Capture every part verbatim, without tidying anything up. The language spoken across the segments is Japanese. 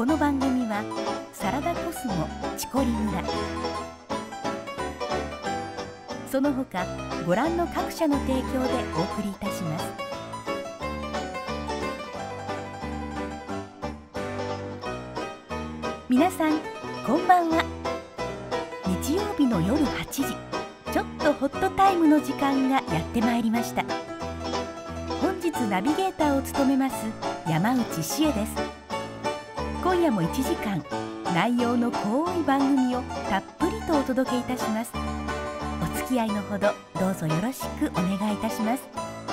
この番組はサラダコスモチコリ村、その他ご覧の各社の提供でお送りいたします。皆さんこんばんは。日曜日の夜はちじ、ちょっとホットタイムの時間がやってまいりました。本日ナビゲーターを務めます山内志恵です。今夜もいちじかん、内容の濃い番組をたっぷりとお届けいたします。お付き合いのほどどうぞよろしくお願いいたします。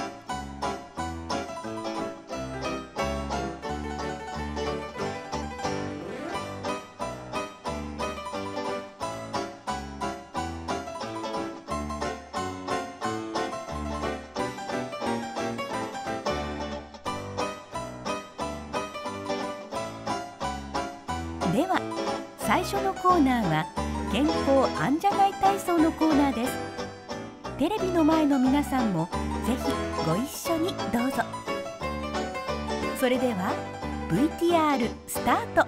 では最初のコーナーは健康アンジャガイ体操のコーナーです。テレビの前の皆さんもぜひご一緒にどうぞ。それでは ブイティーアール スタート。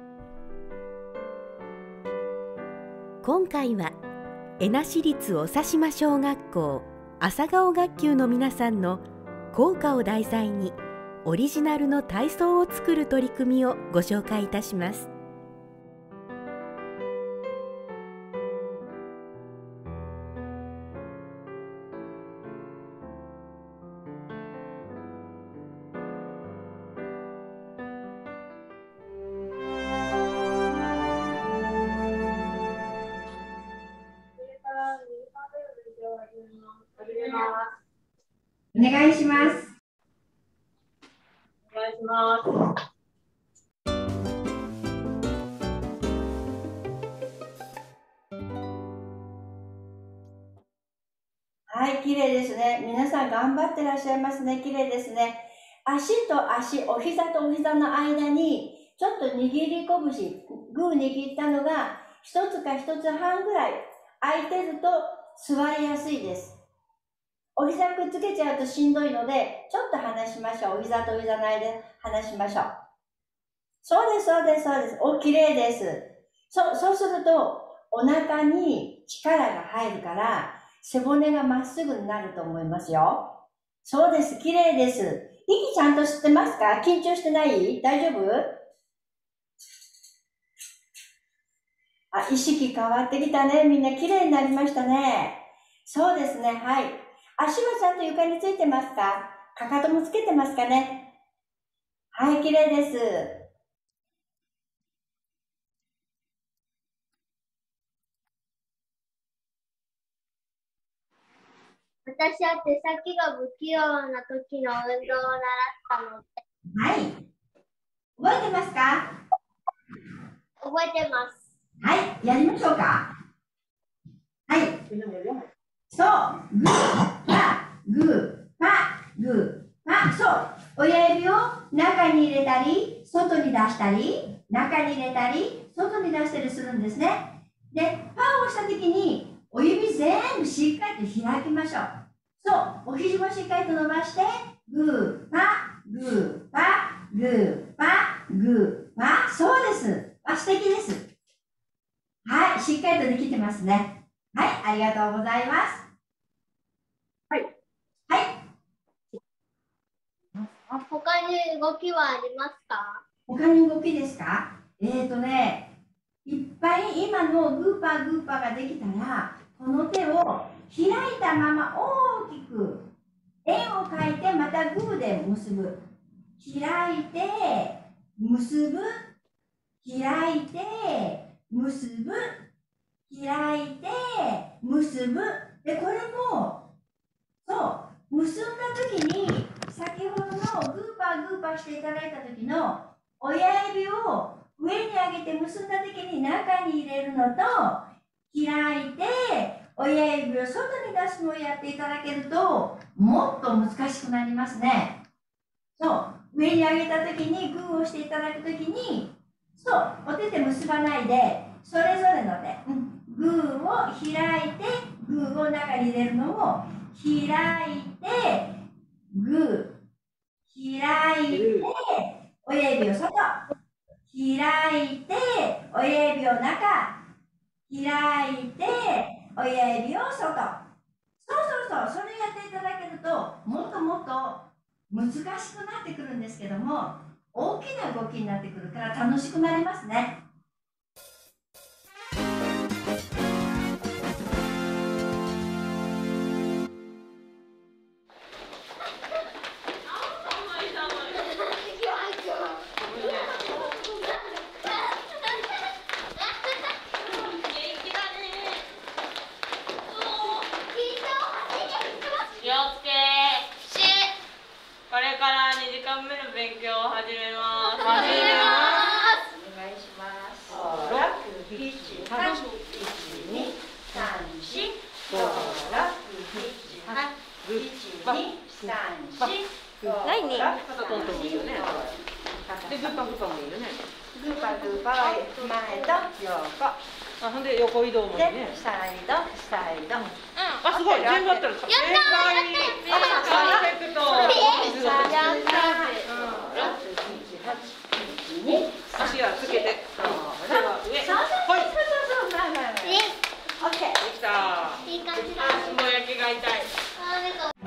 今回は江那市立小佐島小学校朝顔学級の皆さんの校歌を題材にオリジナルの体操を作る取り組みをご紹介いたします。 お願いします。 お願いします。 はい、綺麗ですね。皆さん頑張ってらっしゃいますね。綺麗ですね。足と足、お膝とお膝の間にちょっと握り拳、グー握ったのが一つか一つ半ぐらい空いてると座りやすいです。お膝くっつけちゃうとしんどいので、ちょっと離しましょう。お膝とお膝の間で離しましょう。そうです、そうです、そうです。お、綺麗です。そ、そうすると、お腹に力が入るから、背骨がまっすぐになると思いますよ。そうです、綺麗です。息ちゃんと吸ってますか？緊張してない？大丈夫？あ、意識変わってきたね。みんな綺麗になりましたね。そうですね、はい。足はちゃんと床についてますか？かかともつけてますかね？はい、綺麗です。 私は手先が不器用な時の運動を習ったので。 はい。覚えてますか？ 覚えてます。 はい、やりましょうか。はい。そう、グー、パ、グー、パ、グー、パ。そう。親指を中に入れたり、外に出したり、中に入れたり、外に出したりするんですね。で、パーをしたときに、お指全部しっかりと開きましょう。そう、お肘もしっかりと伸ばして、グー、パ、グー、パ、グー、パ、グー、パ。そうです。あ、素敵です。はい、しっかりとできてますね。はい、ありがとうございます。 はい。 はい。 他に動きはありますか？ 他に動きですか？えーとね、いっぱい今のグーパーグーパーができたら、この手を開いたまま大きく円を描いて、またグーで結ぶ。開いて、結ぶ。開いて、結ぶ。開いて、結ぶ。で、これも、そう、結んだ時に、先ほどのグーパーグーパーしていただいた時の親指を上に上げて結んだ時に中に入れるのと、開いて、親指を外に出すのをやっていただけると、もっと難しくなりますね。そう、上に上げた時にグーをしていただく時に、そう、お手で結ばないで、それぞれのね、うん、グーを開いて、グーを中に入れるのを、開いて、グー、開いて、親指を外、開開いて親指を中、開いて親指を外。そうそうそう、それやっていただけるともっともっと難しくなってくるんですけども、大きな動きになってくるから楽しくなりますね。 これからにじかんめの勉強を始めます。 始めます。 お願いします。六、七、八、一、二、三、四、五、六、七、八、一、二、三、四、 ないね。肩トントンもいいよね。で、グーパグーパもいいよね。 グーパグーパは前と横。 あ、ほんで横移動もいいね。 で、サイド、サイド。 あ、すごい。全部あったら。やったー。パーフェクト。 やったー。 足はつけて。手は上。 そうそうそうそう、まあまあまあ。オッケー。 できた。 いい感じだ。 あ、もやけが痛い。 あ、なんか。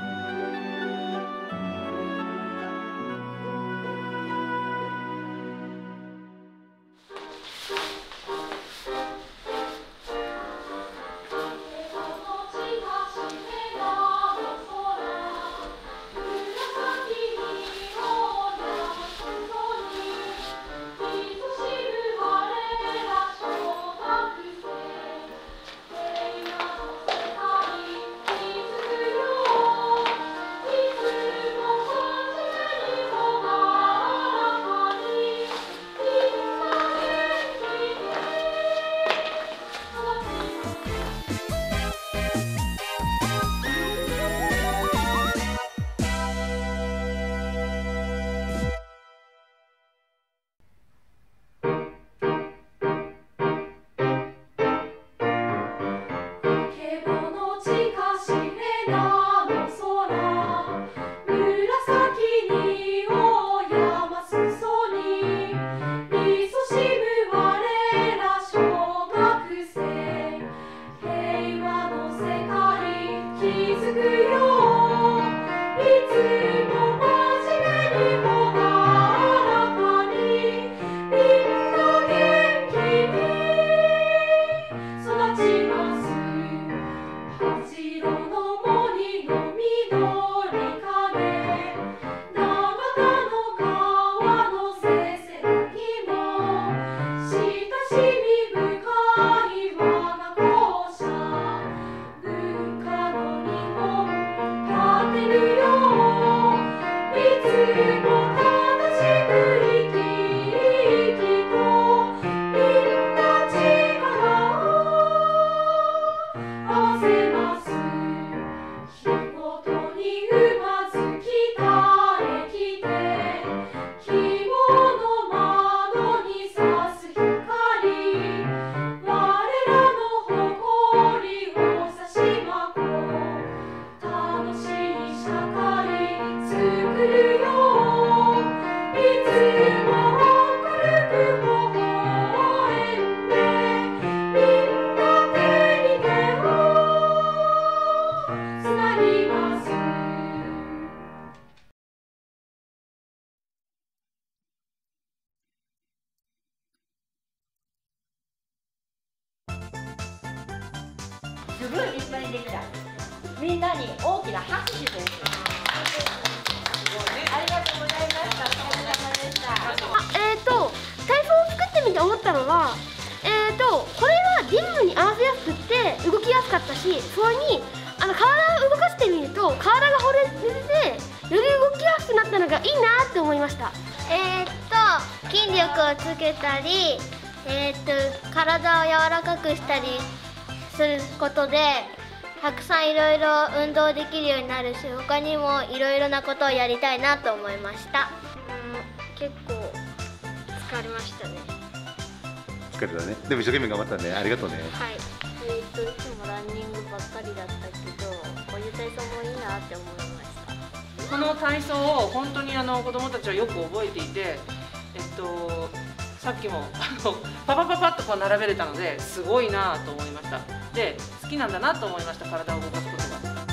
すごい立派にできた。みんなに大きな拍手です。ありがとうございました。お疲れ様でした。 えっと体操を作ってみて思ったのは、えっとこれはリズムに合わせやすくって動きやすかったし、それにあの体を動かしてみると体がほれてより動きやすくなったのがいいなって思いました。えっと筋力をつけたり、えっと体を柔らかくしたりすることでたくさんいろいろ運動できるようになるし、他にもいろいろなことをやりたいなと思いました。うん、結構疲れましたね。 疲れたね。でも一生懸命頑張ったね。ありがとうね。 はい。えっといつもランニングばっかりだったけど、こういう体操もいいなって思いました。 この体操を本当にあの子どもたちはよく覚えていて、えっとさっきもあのパパパパッとこう並べれたのですごいなと思いました。で好きなんだなと思いました、体を動かすことが。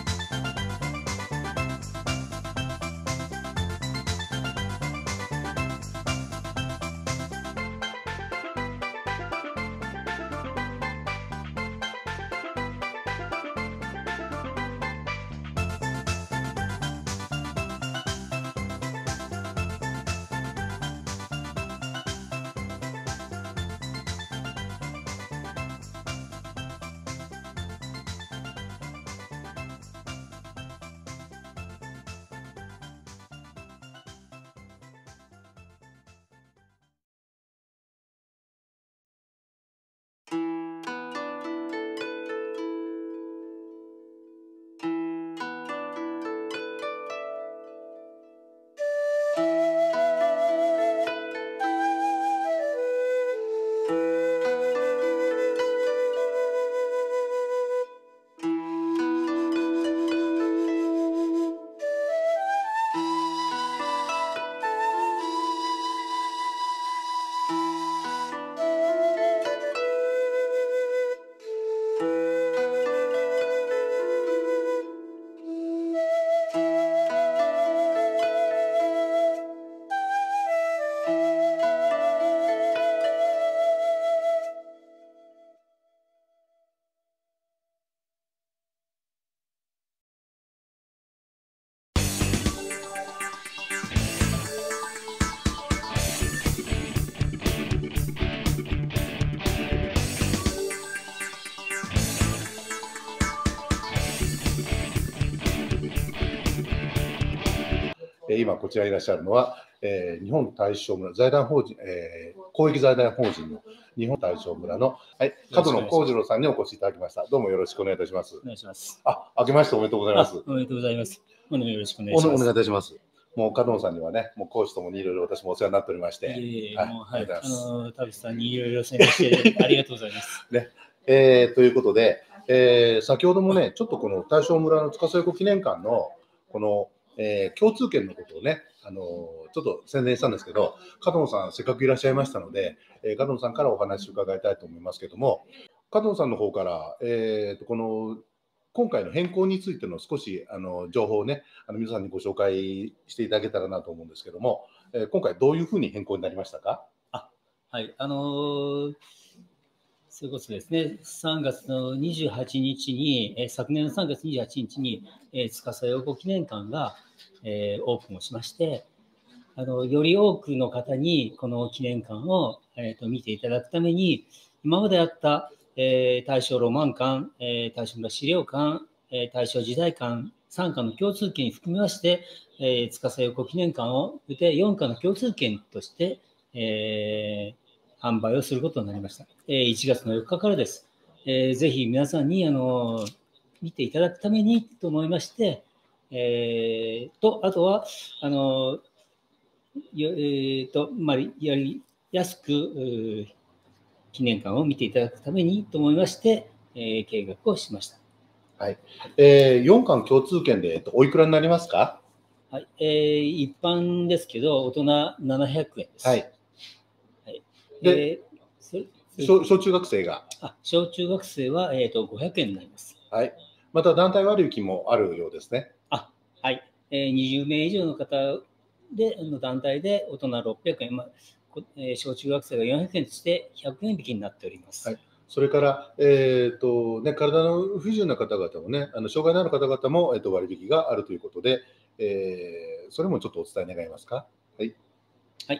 今こちらにいらっしゃるのは、えー、日本大正村財団法人、えー、公益財団法人の日本大正村の、はい、角野幸次郎さんにお越しいただきました。どうもよろしくお願いいたします。 お願いします。 あ、明けましておめでとうございます。 おめでとうございます。よろしくお願いします。 お願いいたします。もう角野さんにはね、もう講師ともにいろいろ私もお世話になっておりまして、 いえいえ、もうはい、あの田淵さんにいろいろ宣伝してありがとうございます。 ね、えー、ということで、えー、先ほどもね、ちょっとこの大正村の司横記念館のこの、えー、共通券のことをね、あのー、ちょっと宣伝したんですけど、角野さんせっかくいらっしゃいましたので、えー、角野さんからお話を伺いたいと思いますけども、角野さんの方から、えー、とこの今回の変更についての少しあの情報をね、あの皆さんにご紹介していただけたらなと思うんですけども、えー、今回どういうふうに変更になりましたか？ あ、はい、あのー、それこそですね、さんがつのにじゅうはちにちに、えー、昨年のさんがつにじゅうはちにちに、えー、司横記念館が、えー、オープンをしまして、あのより多くの方にこの記念館を、えー、と見ていただくために、今まであったえー、大正ロマン館、えー、大正村資料館、えー、大正時代館さんかんの共通券に含めまして、えー、司横記念館をでよんかんの共通券として、えー、販売をすることになりました。えー、いちがつのよっかからです。えー、ぜひ皆さんにあの見ていただくためにと思いまして、えー、とあとはあの、えーとまあ、やりやすく記念館を見ていただくためにと思いまして、えー、計画をしました。 はい。えー、よんかん共通券で、えっと、おいくらになりますか？ はい。えー、一般ですけど、大人ななひゃくえんです。 はい。 はい、 で、えー、小, 小中学生があ小中学生は、えー、とごひゃくえんになります。はい。 また団体割引もあるようですね。 あ、はい。えー、にじゅうめい以上の方での団体で大人ろっぴゃくえん。まあ小中学生がよんひゃくえんとしてひゃくえん引きになっております。 はい、それから、えーとね、体の不自由な方々もね、あの障害のある方々も、えー、と割引があるということで、えー、それもちょっとお伝え願えますか。はい。 はい。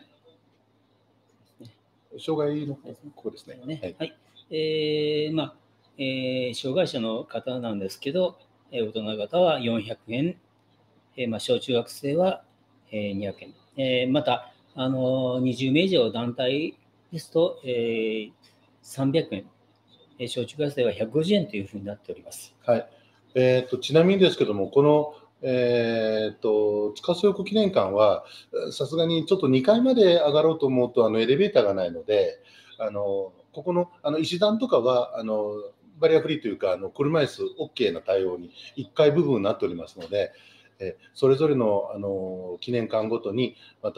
障害のここですね。 ねはい。はい、えー、まあ、えー、障害者の方なんですけど、大人方はよんひゃくえん、えーまあ、小中学生はにひゃくえん、えー、またあのにじゅうめい以上団体ですと、えー、さんびゃくえん、えー、小中学生はひゃくごじゅうえんというふうになっております。 はい。えー、とちなみにですけども、この、えー、と司横記念館は、さすがにちょっとにかいまで上がろうと思うと、あのエレベーターがないので、あのここのあの石段とかはあのバリアフリーというか、あの車椅子 OK な対応にいっかい部分になっておりますので、それぞれの、あの記念館ごとにまた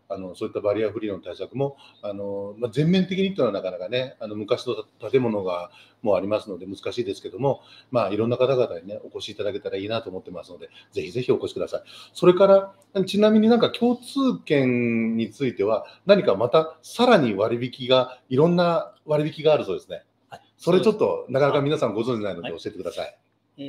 あのそういったバリアフリーの対策もあの、まあ、全面的にというのはなかなかね、あの昔の建物がもうありますので難しいですけども、まあ、いろんな方々にねお越しいただけたらいいなと思ってますので、ぜひぜひお越しください。それからちなみになんか共通券については何かまたさらに割引がいろんな割引があるそうですね。それちょっとなかなか皆さんご存じないので教えてください。はい、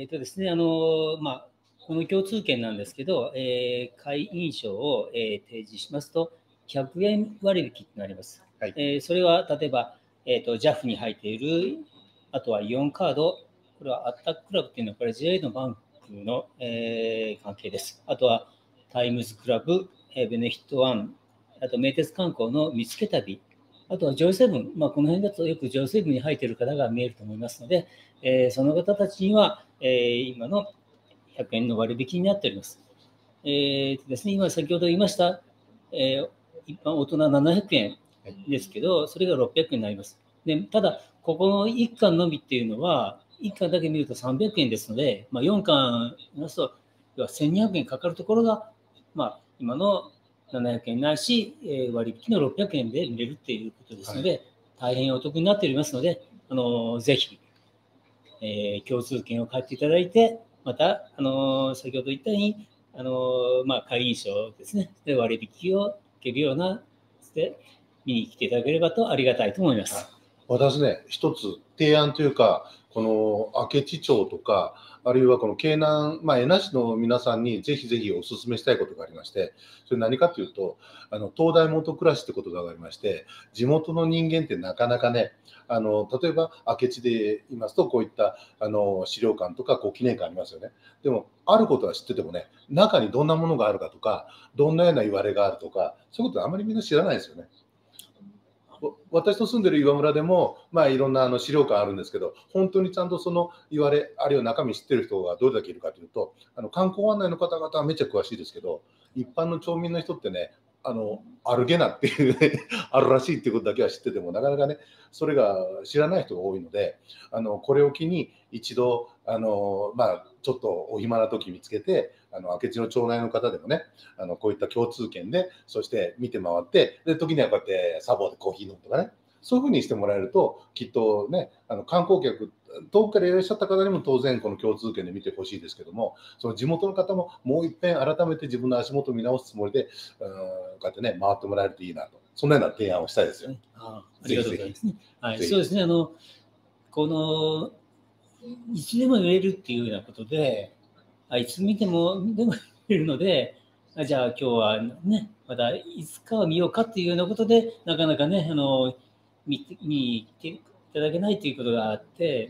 えっとですね、あのまあこの共通券なんですけど、えー、会員証を、えー、提示しますとひゃくえん割引になります。はい、えー、それは例えば、えーと、ジャフ に入っている、あとはイオンカード、これはアッタッククラブっていうのはこれ ジェイエー のバンクの、えー、関係です。あとはタイムズクラブ、えー、ベネフィットワン、あと名鉄観光の見つけ旅、あとはジョイセブン、まあ、この辺だとよくジョイセブンに入っている方が見えると思いますので、えー、その方たちには、えー、今のひゃくえんの割引になっております。えーですね、今先ほど言いました、えー、一般大人ななひゃくえんですけど、それがろっぴゃくえんになります。でただ、ここのいっかんのみっていうのは、いっかんだけ見るとさんびゃくえんですので、まあ、よんかん見ますと、要はせんにひゃくえんかかるところが、まあ、今のななひゃくえんないし、えー、割引のろっぴゃくえんで見れるっていうことですので、はい、大変お得になっておりますので、あのぜひ、えー、共通券を買っていただいて、また、あの先ほど言ったように、あのまあ、会員証ですね、で割引を受けるようなで見に来ていただければとありがたいと思います。 私ね、一つ提案というか、この明智町とか、あるいはこの京南、まあ、江那市の皆さんにぜひぜひお勧めしたいことがありまして、それ何かというと、あの東大元暮らしってことがありまして、地元の人間ってなかなかね、あの例えば明智で言いますと、こういったあの資料館とかこう記念館ありますよね。でも、あることは知っててもね、中にどんなものがあるかとか、どんなような言われがあるとか、そういうことあまりみんな知らないですよね。私の住んでる岩村でも、まあ、いろんなあの資料館あるんですけど、本当にちゃんとその言われ、あるいは中身知ってる人がどれだけいるかというと、あの観光案内の方々はめっちゃ詳しいですけど、一般の町民の人ってね、あのアルゲナっていう、ね、あるらしいっていうことだけは知ってても、なかなかね、それが知らない人が多いので、あのこれを機に一度、あのまあ、ちょっとお暇な時見つけて、あの明智の町内の方でもね、あのこういった共通券で、そして見て回って、で時にはこうやってサボでコーヒー飲むとかね、そういうふうにしてもらえると、きっとね、あの観光客、遠くからいらっしゃった方にも当然この共通券で見てほしいですけども、その地元の方ももう一遍改めて自分の足元を見直すつもりで、うん、こうやってね、回ってもらえるといいなと、そんなような提案をしたいですよ。 あありがとうございます。はい、そうですね、あのこのいつでも見れるっていうようなことで、あいつ見てもでも見れるので、あじゃあ今日はね、またいつかは見ようかっていうようなことで、なかなかね、あの見て見に来ていただけないということがあって、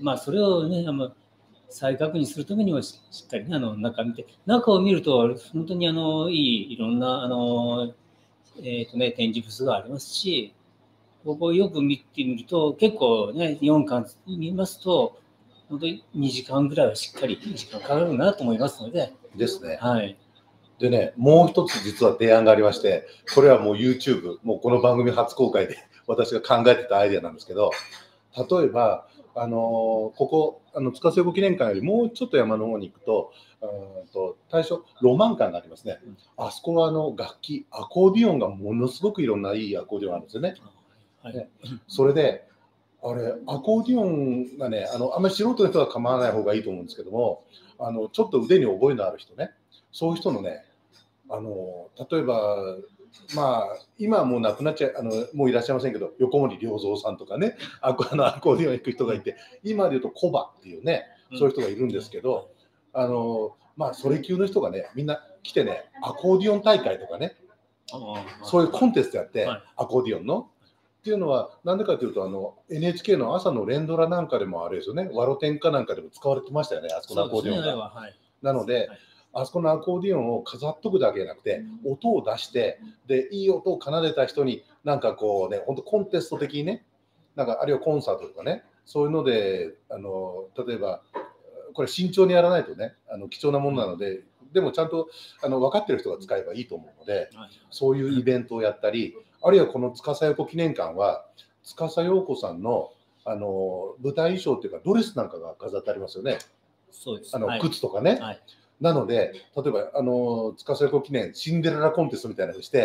まあ、それをね、あの再確認するためにもしっかり、ね、あの中見て、中を見ると、本当にあのいいいろんなあの、えーとね、展示物がありますし、ここをよく見てみると、結構ね、よんかん見ますと、本当ににじかんぐらいはしっかり時間かかるなと思いますので。 ですね。 はい。 でね、もう一つ実は提案がありまして、これはもう YouTube、もうこの番組初公開で私が考えてたアイデアなんですけど、例えば、あのー、ここ、あの司横記念館よりもうちょっと山の方に行くと、うんと大正ロマン館がありますね。あそこはあの楽器、アコーディオンがものすごくいろんないいアコーディオンあるんですよね。はい、それで、あれ、アコーディオンがね、あのあんまり素人の人は構わない方がいいと思うんですけども、あのちょっと腕に覚えのある人ね、そういう人のね、あの例えば、まあ、今はもう亡くなっちゃう、あのもういらっしゃいませんけど、横森良三さんとかね、ああのアコーディオン行く人がいて、今で言うとコバっていうね、そういう人がいるんですけど、あのまあ、それ級の人がね、みんな来てね、アコーディオン大会とかね、そういうコンテストやって、はい、アコーディオンの。っていうのは、なんでかというと、あの エヌエイチケー の朝の連ドラなんかでもあれですよね、ワロテンかなんかでも使われてましたよね、あそこのアコーディオンが。ね、はい、なので、はい、あそこのアコーディオンを飾っとくだけじゃなくて、うん、音を出して、で、いい音を奏でた人に、なんかこうね、本当コンテスト的にね、なんかあるいはコンサートとかね、そういうので、あの例えば、これ慎重にやらないとね、あの貴重なものなので、でもちゃんとあの分かってる人が使えばいいと思うので、そういうイベントをやったり、あるいはこの司横記念館は、司陽子さんのあの舞台衣装というか、ドレスなんかが飾ってありますよね。 そうです。 あの靴とかね。はいはい、なので、例えばあの司横記念シンデレラコンテストみたいなのをして、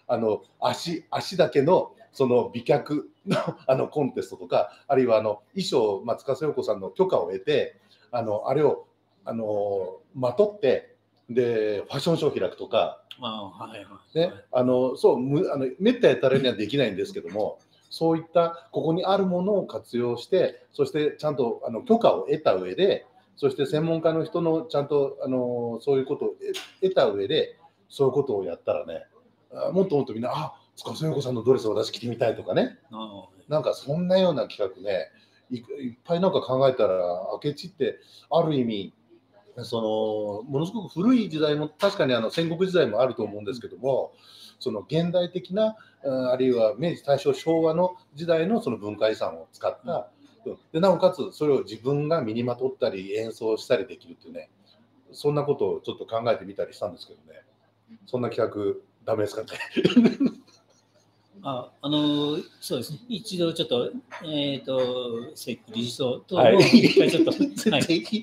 あの足足だけのその美脚のあのコンテストとか、あるいはあの衣装、まあ、司陽子さんの許可を得て、あのあれをあのまとってでファッションショーを開くとか、 あはいはね、 いあのそうむあのめったやたらにはできないんですけども、そういったここにあるものを活用して、そしてちゃんとあの許可を得た上で、そして専門家の人のちゃんとあのそういうことを得た上で、そういうことをやったらね、あもっともっとみんな、あ、司陽子さんのドレスを私着てみたいとかね、 あなんかそんなような企画ね、い、いっぱいなんか考えたら、明智ってある意味、そのものすごく古い時代も確かにあの戦国時代もあると思うんですけども、その現代的な、あるいは明治大正昭和の時代のその文化遺産を使った、でなおかつそれを自分が身にまとったり演奏したりできるっていうね、そんなことをちょっと考えてみたりしたんですけどね。そんな企画ダメですかね。 ああのそうですね、一度ちょっと、えっ、ー、と、セック理事長とも、 はい一回ちょっと、はい、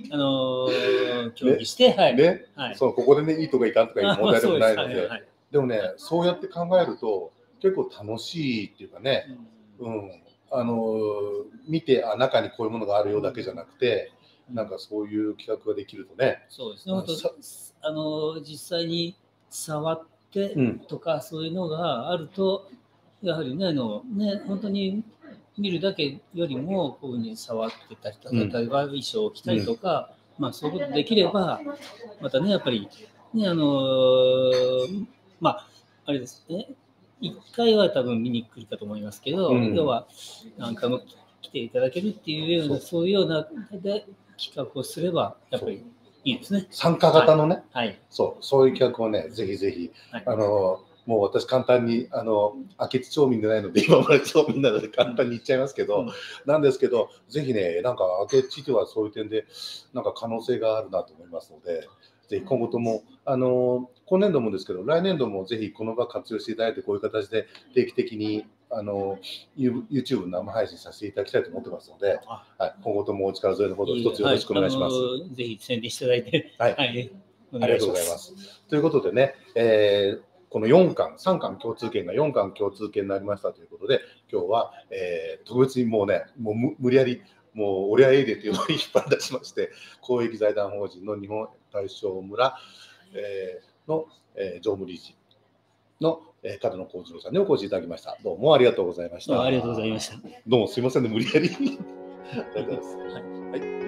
あの協議して、はい、 ね、 はい、 そうここでねいいとかいかんとかいう問題でもないので、 ではいはい、 でもね、そうやって考えると結構楽しいっていうかね、うん、あの見て、あ、中にこういうものがあるようだけじゃなくて、なんかそういう企画ができるとね、 そうですね、本当あの実際に触ってとか、うん、そういうのがあると、やはりね、あのね、本当に見るだけよりもこういうふうに触ってたり、例えば衣装を着たりとか、うん、まあそういうことできれば、またね、やっぱりね、あのー、まああれですね、一回は多分見に来るかと思いますけど、うん、要は何回も来ていただけるっていうような、そう、そういうようなで企画をすればやっぱりいいですね。 参加型のね、 はいはい、 そうそういう企画をね、ぜひぜひ、はい、あのもう私簡単にあの明智町民でないので今まで町民なので簡単に言っちゃいますけど、うん、なんですけど、ぜひね、なんか明智ではそういう点でなんか可能性があるなと思いますので、ぜひ今後ともあの今年度もですけど、来年度もぜひこの場活用していただいて、こういう形で定期的にあの YouTube 生配信させていただきたいと思ってますので、はい、今後ともお力添えのほど一つよろしくお願いします。 はい、ぜひ宣伝していただいて、 はい、はい、ありがとうございます。ということでね、えーこのよんかん、さんかん共通券がよんかん共通券になりましたということで、今日は、えー、特別にもうね、もう無理やり、もう俺はエイデというのを引っ張り出しまして、公益財団法人の日本大正村、えー、の、えー、常務理事の、えー、門野幸次郎さんにお越しいただきました。どうもありがとうございました。 ありがとうございました。 どうもすいませんね、無理やり。ありがとうございます。はい、はい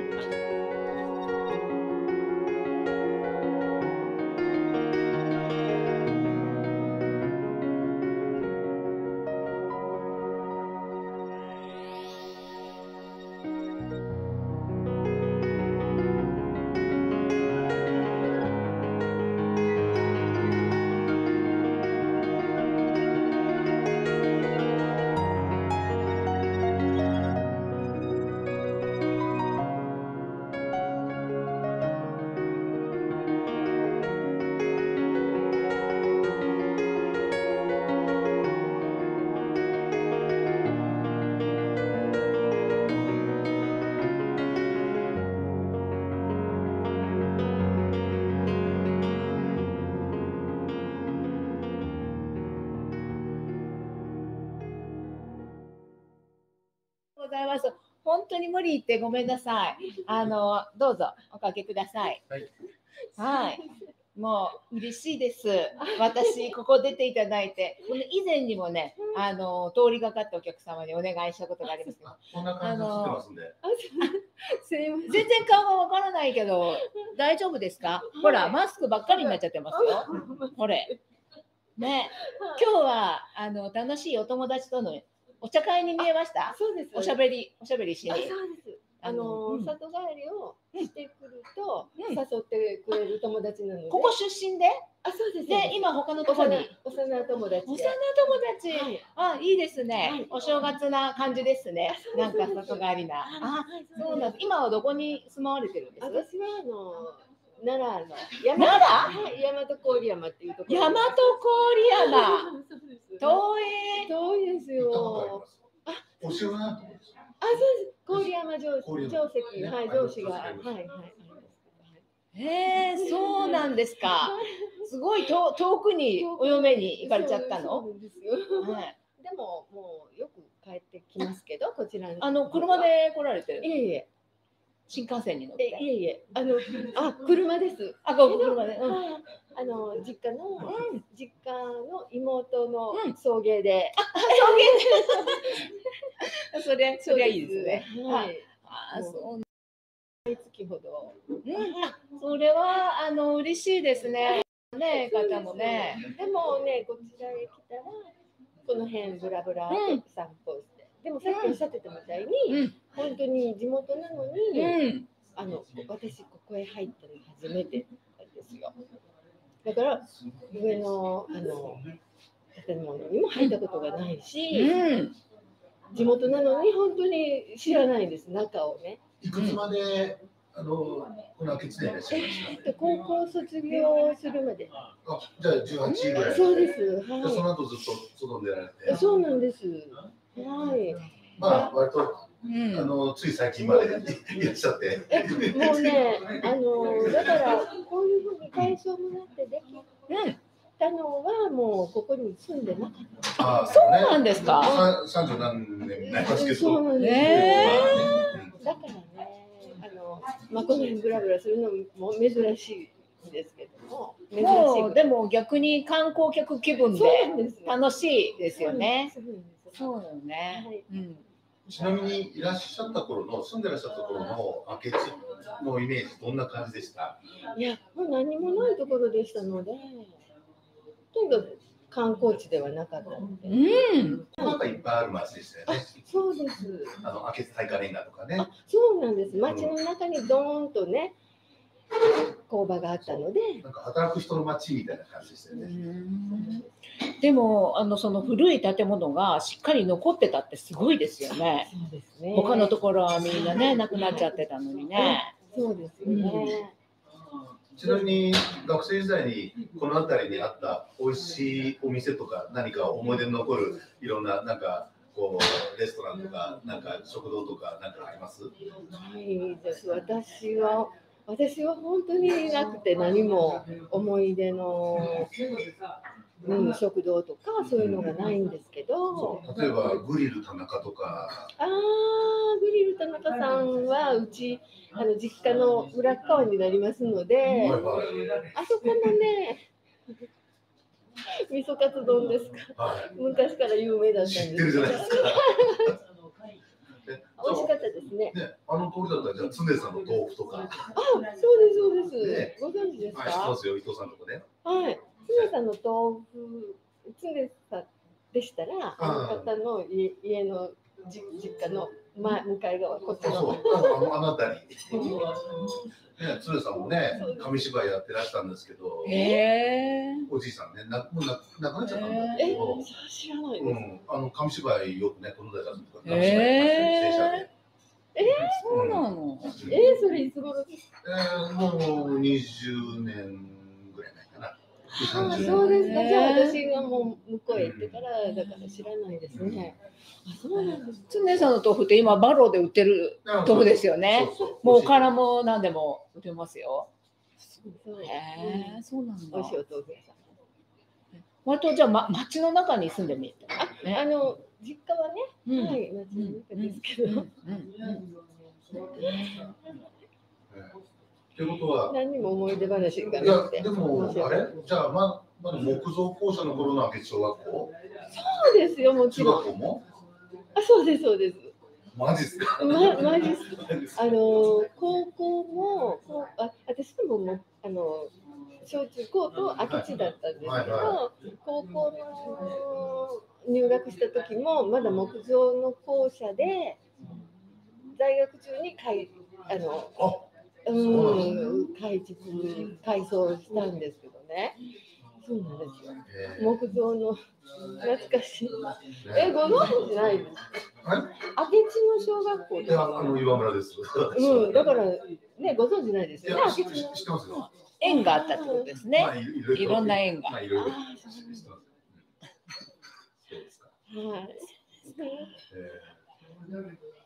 ございます。本当に無理言ってごめんなさい。あのどうぞおかけください。はい。はい。もう嬉しいです。私ここ出ていただいて、この以前にもね、あの通りがかったお客様にお願いしたことがありますけど、 こんな感じで映ってますんで。 全然顔がわからないけど大丈夫ですか？ほらマスクばっかりになっちゃってますよ。これ。ね。今日はあの楽しいお友達とのお茶会に見えました。 そうです。 おしゃべり、おしゃべりしに。 そうです。あの、里帰りをしてくると、誘ってくれる友達なので。 ここ出身で。 あ、そうです。 で、今他のところに。 幼友達。 幼友達。あ、いいですね。お正月な感じですね。なんか里帰りな。あ、そうなんです。今はどこに住まわれてるんですか。 私はあの。奈良の大和郡山っていうところ。 大和郡山。遠い。 遠いですよ。 あ、お城なんて。 あ、そうです。郡山城城石、はい、城址が、はいはい。 へえ、そうなんですか。すごい遠遠くにお嫁に行かれちゃったの？ そうなんですよ。 はい。 でももうよく帰ってきますけど、こちらに。 あの車で来られてる？ いえいえ。 新幹線に乗って。 えいえいえ。あのあ車です。 あ、ご車で。うん。 はい。あの実家の、実家の妹の送迎で。 あ、送迎で。それそれはいいですね。 はい。 ああ、そう。 毎月ほど。 うん。それはあの嬉しいですね。ね、方もね。 でもね、こちらへ来たらこの辺ブラブラ散歩して。でもさっきおっしゃってたみたいに、本当に地元なのに、あの私ここへ入ったの初めてなんですよ。だから上のあの建物にも入ったことがないし、地元なのに本当に知らないんです、中をね。 いくつまであのこの明智でいらっしゃいました？ 高校卒業するまで。 あ、じゃあじゅうはちぐらい。 そうです。はい。 その後ずっと外でやられて。 そうなんです。はい。 まあ割と、うん、あのつい最近までいらっしゃって。 もうね、あのだからこういうふうに体操もなってできたのはもうここに住んでなかった。 あ、そうなんですか。 三十何年になりますけど。 そうなんです。えー、だからね、あのまあこの辺ブラブラするのも珍しいですけども、珍しい。 でも逆に観光客気分で楽しいですよね。そうよね。はい。うん。 ちなみにいらっしゃった頃の住んでらっしゃった頃の明智のイメージどんな感じでした？ いや、もう何もないところでしたので、とにかく観光地ではなかったので、 うん、 なんかいっぱいある街でしたよね。 そうです。 あの明智大火レンガとかね。 あ、そうなんです。街の中にドーンとね、工場があったので、 なんか働く人の街みたいな感じでしたよね。 でもあのその古い建物がしっかり残ってたってすごいですよね。 そうですね。 他のところはみんなねなくなっちゃってたのにね。 そうですよね。 うん、ちなみに学生時代にこの辺りにあった美味しいお店とか何か思い出に残るいろんななんかこうレストランとかなんか食堂とかなんかあります？ はいです。私は私は本当になくて何も思い出の、うん、食堂とかそういうのがないんですけど、 例えばグリル田中とか。 ああ、グリル田中さんはうちあの実家の裏側になりますので、はいはい、あそこのね味噌カツ丼ですか、はい、昔から有名だったんです。 知ってるじゃないですか。 美味しかったですね。 ね、あの通りだったらじゃあ常さんの豆腐とか。 あ、そうですそうです。ね、ご存知ですか？ はい、知ってますよ、伊藤さんとかね。 はい、常さんの豆腐、常さんでしたらあの方の家家の実家の前向かい側こっちの。 そう、あのあなたに。ね、常さんもね、紙芝居やってらしたんですけど。 へえ。 おじいさんね、なもうな亡くなっちゃったんだけど。え、知らないです。うん、 あの紙芝居よくね、この大学とか紙芝居やってました。えー、 そうなの。 えー、それいつ頃ですか？ えー、もうにじゅうねんぐらい前かな。 ああ、そうですか。じゃあ私がもう向こうへ行ってからだから知らないですね。あ、そうなんです。 常さんの豆腐って今バローで売ってる豆腐ですよね。もうおからも何でも売ってますよ。へえ、そうなんだ。 美味しいお豆腐屋さん。 割とじゃあ、ま、町の中に住んでみた。 あ、ね、あの実家はね、うん、はい、町の中ですけど。 ということは何にも思い出話がなくて。でもあれじゃあままだ木造校舎の頃の明智小学校。 そうですよ、もちろん。 中学校も？ あ、そうですそうです。 マジっすか？ まマジっす。あの高校もこうあ私ももあの小中高と明智だったんですけど、はいはい、高校の入学した時もまだ木造の校舎で在学中に改あのあうん改築改装したんですけどね。そうなんですよ。木造の懐かしい。え、ご存知ないですか？明智の小学校で。あの岩村です。 うん、だからねご存知ないですよね。 知ってますよ。 縁があったってことですね。いろんな縁が。 いろいろ。そうですか。はい。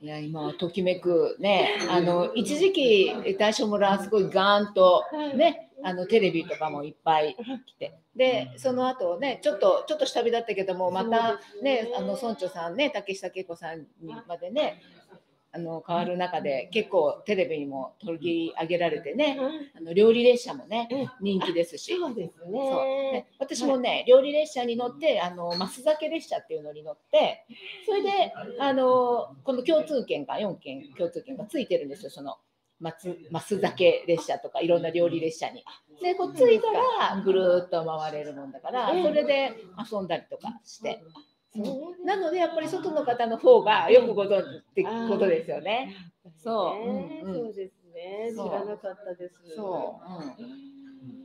いや今ときめくね、あの一時期大正村すごいガーンとね、あのテレビとかもいっぱい来て、でその後ねちょっとちょっと下火だったけども、またねあの村長さんね竹下恵子さんにまでねあの変わる中で結構テレビにも取り上げられてね、あの料理列車もね人気ですし、 そうですそうね。 ね私もね、料理列車に乗ってあのマス酒列車っていうのに乗って、それであのこの共通券がよんけん共通券がついてるんですよ。そのマスマス酒列車とかいろんな料理列車に。でこう着いたらぐるーっと回れるもんだから、それで遊んだりとかして。なのでやっぱり外の方の方がよくご存知ってことですよね。そう、うんうん、 そうですね。知らなかったです。 そう、うん、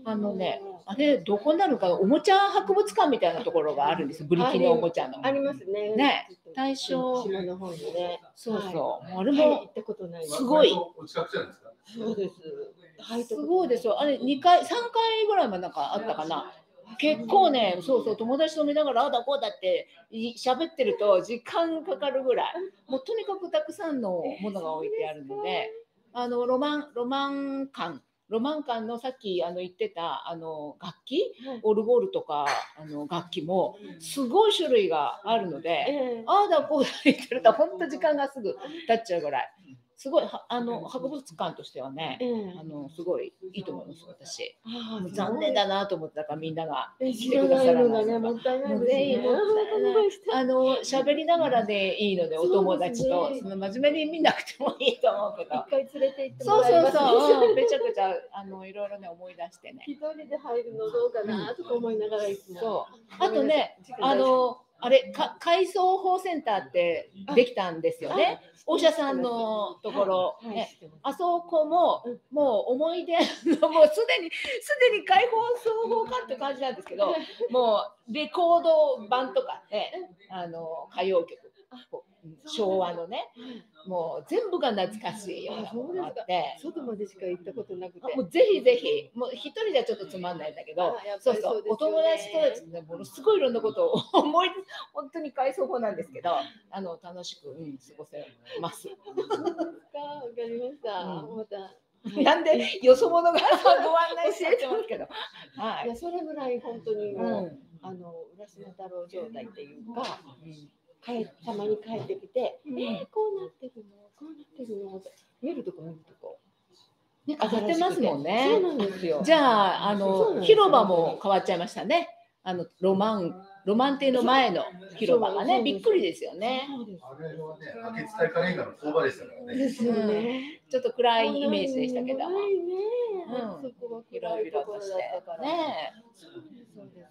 あのね、あれどこになるかおもちゃ博物館みたいなところがあるんです。ブリキのおもちゃの。 ありますね。 ね、大正島の方にね。 そうそう。あれ行もったことない。 すごい。 そうです。 すごいですよ。あれにかいさんかいぐらいまでなんかあったかな。結構ね、そうそう、友達と見ながら、あだこうだって喋ってると時間かかるぐらい、もうとにかくたくさんのものが置いてあるので、あのロマン、ロマン館、ロマン館のさっきあの言ってたあの楽器、オルゴールとかあの楽器もすごい種類があるので、あだこうだ言ってると本当時間がすぐ経っちゃうぐらい。すごいあの博物館としてはね、あのすごいいいと思います私。残念だなと思ったからみんなが来てくださらないのが、もったいないですね。あの喋りながらでいいのでお友達とその真面目に見なくてもいいと思うけど、 一回連れて行ってそうもらいます。 そうそう、めちゃくちゃあのいろいろね思い出してね。 一人で入るのどうかなとか思いながらいつも。 そう。あとね、あのあれか海藻法センターってできたんですよね。お医者さんのところ、ね、あそこももう思い出のもうすでにすでに開放双方かって感じなんですけど、もうレコード版とかね、あの歌謡曲、昭和のね、もう全部が懐かしいようなものがあって、 外までしか行ったことなくて、 もうぜひぜひ、もう一人じゃちょっとつまんないんだけど、そうそう、お友達とたちでものすごいいろんなことを思い出、本当に回想法なんですけど、あの楽しく、うん、過ごせます。 わかりました。 うん、 また。 なんでよそ者がご案内しちゃってますけど、はい、 いやそれぐらい本当にもう、うん、あの浦島太郎状態っていうか、うん帰たまに帰ってきて、うん、えー、こうなってるのこうなってるの見るとこ見るとこね、変わってますもんね。 そうなんですよ。 じゃああの広場も変わっちゃいましたね。あのロマンロマン亭の前の広場がね、びっくりですよね。 あれはね、明智大火レンガの工場でしたからね。 ですよね。ちょっと暗いイメージでしたけども。 ね、うん、そこは暗いところだったからね。 そうです。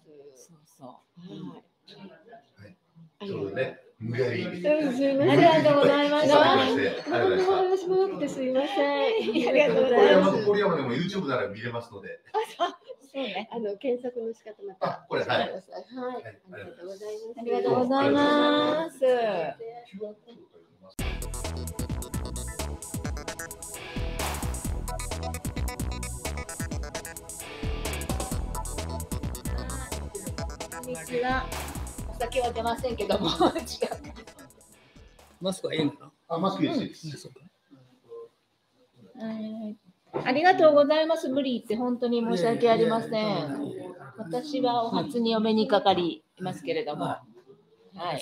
そうそう。 はい。 そうね、無理やり。 ありがとうございました。何の話もなくてすいません。 ありがとうございます。 これ山でも YouTube なら見れますので。 そうね。あの検索の仕方また。 これはい。 はい。ありがとうございます。 ありがとうございます。こんにちは。お酒は出ませんけども、違う。 マスクはいいのかな？あ、マスクいいです。 ありがとうございます。無理言って本当に申し訳ありません。私はお初にお目にかかりますけれども、はい。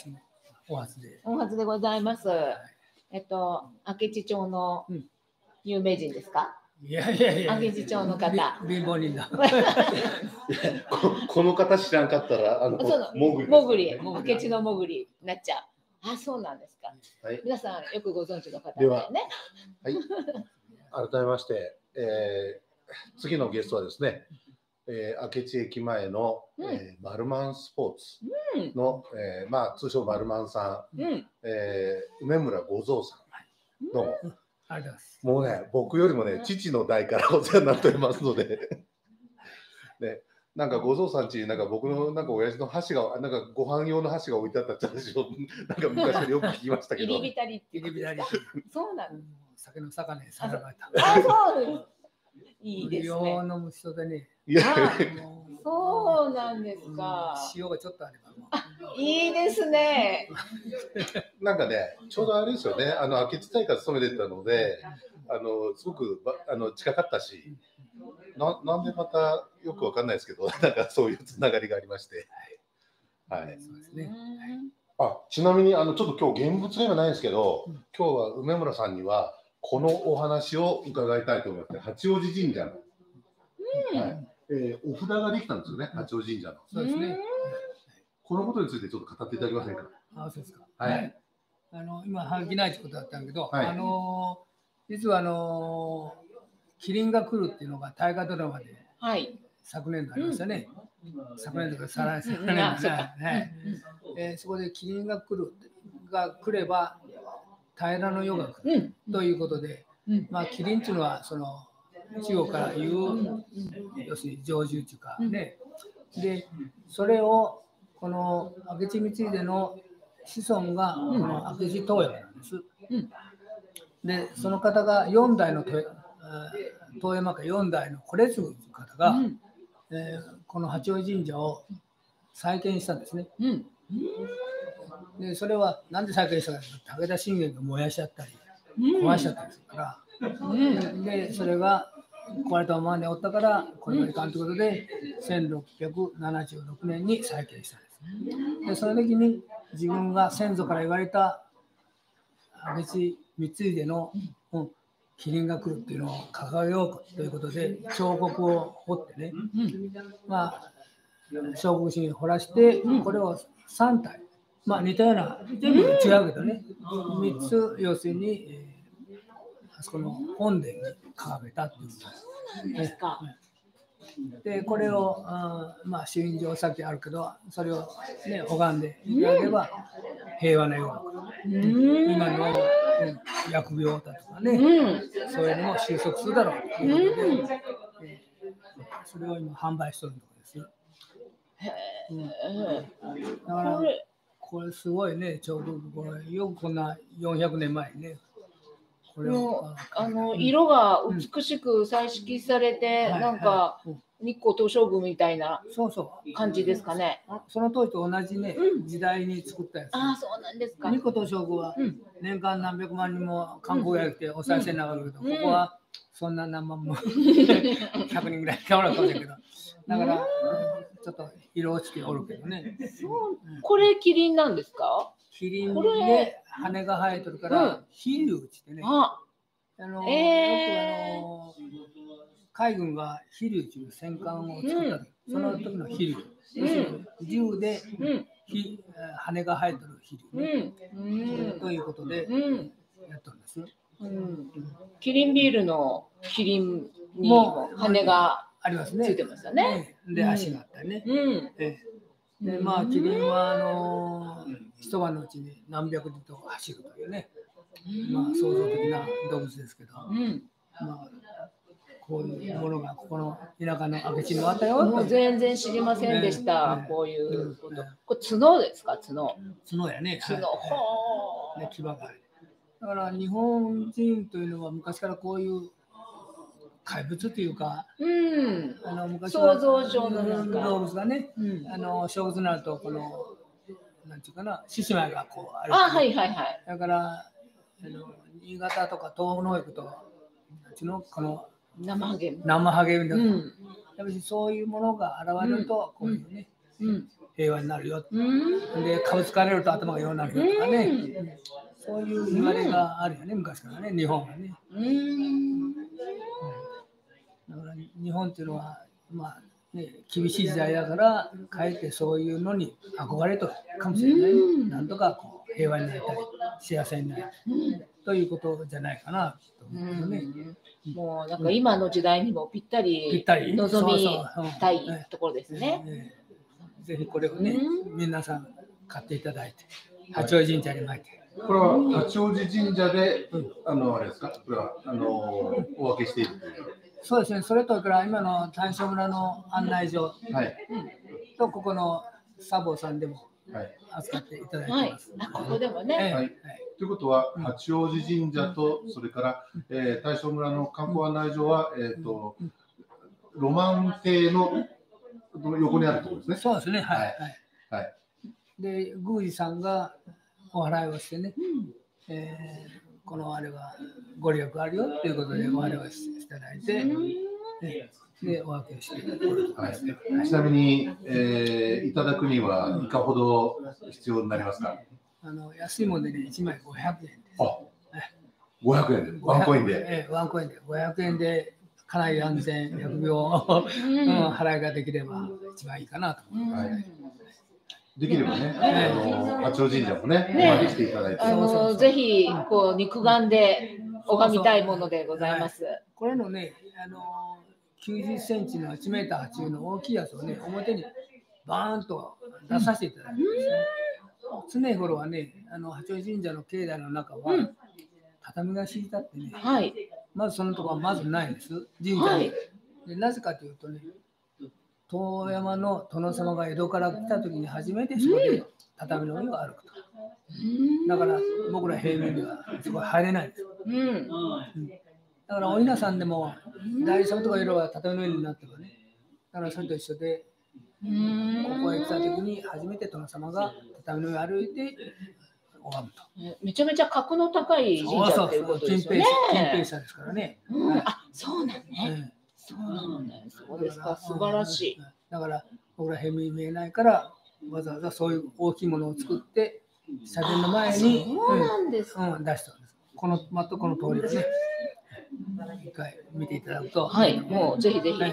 お初で。 お初でございます。えっと明智町の有名人ですか？ いやいやいや。 明智町の方。 貧乏人だ。 こ, この方知らんかったら、あの、 もぐり、もぐり、明智のもぐりになっちゃう。あ、そうなんですか。はい、皆さんよくご存知の方ですね。 はい。改めまして、えー、次のゲストはですね、えー、明智駅前の、うんえー、マルマンスポーツの、うんえー、まあ通称マルマンさん、うんえー、梅村五蔵さんの、うんもうね、僕よりもね、父の代からお世話になっておりますので、ね、なんか五蔵さんち、なんか僕のなんか親父の箸が、なんかご飯用の箸が置いてあったって話を、なんか昔からよく聞きましたけど。 入り浸りって入り浸り。 そうなんです。 酒の魚にさらわれた。 あ、そうです。いいですね。 飲む人でね。 いや、 そうなんですか。 塩がちょっとあれば。 いいですね。 なんかね、ちょうどあれですよね、あの明智大会勤めてたので、あのすごくばあの近かったし、ななんでまたよくわかんないですけど、なんかそういうつながりがありまして。はい。 そうですね。 あ、ちなみにあのちょっと今日現物ではないんですけど、今日は梅村さんにはこのお話を伺いたいと思って、八王子神社の、うんはいえー、お札ができたんですよね、八王子神社の。 そうですね。 このことについてちょっと語っていただけませんか。 あ、そうですか。 はい。 あの今はぎないってことだったんだけど、 はい、 あの実はあのキリンが来るっていうのが大河ドラマで、はい、昨年度ありましたね。うん、昨年度か再来昨年度ね。えそこでキリンが来るが来れば平らの世が来る、うん、ということで、うん、まあキリンっていうのはその中国から言う、うん、要するに常住っていうかね、うん、でそれをこの明智光秀の子孫がこの明智遠山なんです。うん、でその方がよん代の遠山家よん代の惟次という方が、うんえー、この八王子神社を再建したんですね。うん、でそれは何で再建したかというと武田信玄が燃やしちゃったり壊しちゃったりするから、うん、でそれが壊れたままでおったからこれまでいかんということでせんろっぴゃくななじゅうろくねんに再建したんです。でその時に自分が先祖から言われた明智光秀の、うん、キリンが来るっていうのを掲げようということで彫刻を彫ってね、うん、まあ彫刻紙に彫らして、うん、これをさん体まあ似たような全部違うけどね、うん、みっつ要するに、えー、あそこの本殿に掲げたっていうことですか。でこれを、あまあ朱印状さっきあるけどそれをね拝んでいただければ平和な世が来る、うん、今の、うん、疫病だとかね、うん、そういうのも収束するだろうということで、うんえー、それを今販売してるんです。へえ、うん、だからこれすごいねちょうどこれよくこんなよんひゃくねんまえにねこれをあの色が美しく彩色されて、うん、なんか、はいはい日光東照宮みたいな感じですかね。 そうそうその当時と同じね、うん、時代に作ったやつ。 ああそうなんですか。 日光東照宮は年間何百万人も観光が来てお賽銭流れるけど、うん、ここはそんな何万もひゃくにんぐらい来たらかもしれないけど、だから、うん、ちょっと色落ちておるけどね。 そうこれキリンなんですか？ キリンで羽が生えてるから、飛竜ってね。ああの、えー、よくあの海軍が飛竜という戦艦を作った時、うん、その時の飛竜、うん、銃で、うん、羽が生えてる飛竜、ねうん、ということで、うん、やったんです、 うん、キリンビールのキリンにも羽がありますね。 ついてましたね。 で足があったりね。うんえでまあキリンはあのー、一晩のうちに何百里と走るというね、まあ創造的な動物ですけど、うんまあこういうものがここの田舎の明智にあったよ。 もう全然知りませんでした。ねね、こういうこと。ね、これ角ですか？角。 角やね。 角。ほー。ね牙がある。だから日本人というのは昔からこういう怪物というか、うん、あの昔は想像上の動物がね、うん、あの正月になるとこのなんていうかな獅子舞がこうある。 あはいはいはい。 だからあの新潟とか東北の方行くとなんていうのこの生ハゲ生ハゲみたいな、うん、やっぱりそういうものが現れるとこういうね、うん、平和になるよ、うん、でかぶつかれると頭が弱くなるよとかね、うん、そういう言われがあるよね昔からね日本はね、うん、だから日本っていうのはまあね厳しい時代だからかえってそういうのに憧れとかもしれない、うん、なんとかこう平和になりたい幸せになりたい、うん、ということじゃないかなと思うね、うんもうなんか今の時代にもぴったり望みたいところですね。 ぜひこれをね、皆さん買っていただいて、八王子神社に参って。 これは八王子神社で、あのあれですか、これはあのお分けしている。 そうですね。それとから今の大正村の案内所、はい、とここのサボさんでも扱っていただいてます。 はい、ここでもね。はいはいということは、八王子神社と、それから、えー、大正村の観光案内所は、えーと、ロマン亭のこの横にあるところですね。 そうですね。はい。 はい。 で、宮司さんがお祓いをしてね、えー、このあれはご利益あるよということでお祓いをしていただいて、で、でお分けをして、 はい、ちなみに、えー、いただくにはいかほど必要になりますか？ あの安いものでね、いちまいごひゃくえんです。 あ、ごひゃくえんで、ワンコインで。 ええ、ワンコインで、ごひゃくえんでかなり安全、疫病、うん、払いができれば一番いいかなと思います。はい、 できればね、あの八王子神社もね、お参りしていただいて、 あのぜひこう肉眼で拝みたいものでございます。はい、 これのね、あのきゅうじゅっセンチのいちメーターはちじゅうの大きいやつをね、表にバーンと出させていただいてですね。常日頃はね、あの八王子神社の境内の中は、うん、畳が敷いてあってね、はい、まずそのところはまずないんです、神社に。はい、でなぜかというとね、遠山の殿様が江戸から来た時に初めてそこで畳の上を歩くと。うん、だから僕ら平民ではそこ入れないんです。うんうん、だからお稲さんでも大様とかいろいろ畳の上になってもね、だからそれと一緒で、ここへ来た時に初めて殿様が畳の上を歩いて拝むと。 めちゃめちゃ格の高い神社っていうことですよね。 金平社ですからね。 うん、あ、そうなんね。そうなのね。そうですか。素晴らしい。 だから僕ら平民見えないからわざわざそういう大きいものを作って社殿の前にそうなんですか、 うん、出したんです。このまたこの通りですね。一回見ていただくと、 はい、もうぜひぜひ。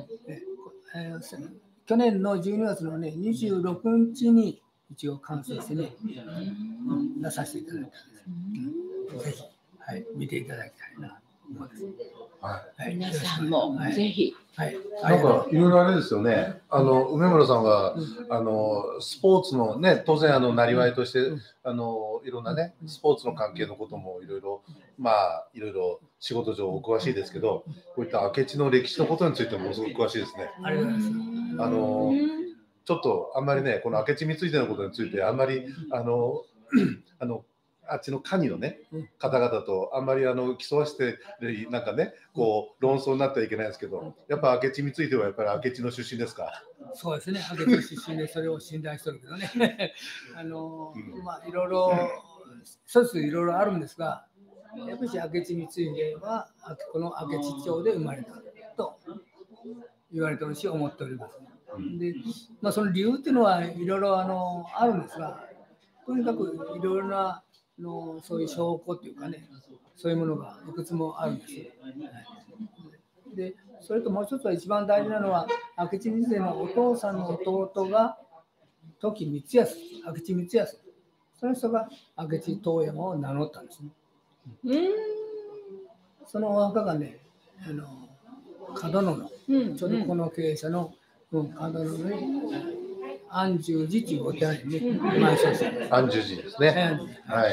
去年のじゅうにがつのねにじゅうろくにちに一応完成してね、うん、出させていただいたんです。うん、ぜひ、はい、見ていただきたいなと思います。 はい、皆さんもぜひ。 はい、なんかいろいろあれですよね。あの梅村さんが、うん、あのスポーツのね、当然あの生業として、うん、あのいろんなねスポーツの関係のこともいろいろまあいろいろ仕事上お詳しいですけど、こういった明智の歴史のことについてもすごく詳しいですね。 ありがとうございます。 あのちょっとあんまりねこの明智光秀のことについてあんまりあのあのあっちの蟹のね方々とあんまりあの競わせてなんかねこう論争になってはいけないんですけど、やっぱ明智光秀はやっぱり明智の出身ですか？ そうですね、明智出身でそれを信頼してるけどねあの、うん、まあいろいろ一ついろいろあるんですが、やっぱり明智光秀はこの明智町で生まれたと言われてるし思っております。で、まあ、その理由っていうのはいろいろあのあるんですが、とにかくいろいろなのそういう証拠っていうかね、そういうものがいくつもあるんです。で、それともう一つは一番大事なのは、明智光秀のお父さんの弟が時光康、明智光康、その人が明智遠山を名乗ったんですね。うん、そのお墓がね、あの門野の、うん、ちょうどこの経営者の、うん、門野のに安住寺というお寺にね、埋葬してます。 安住寺ですね。はい。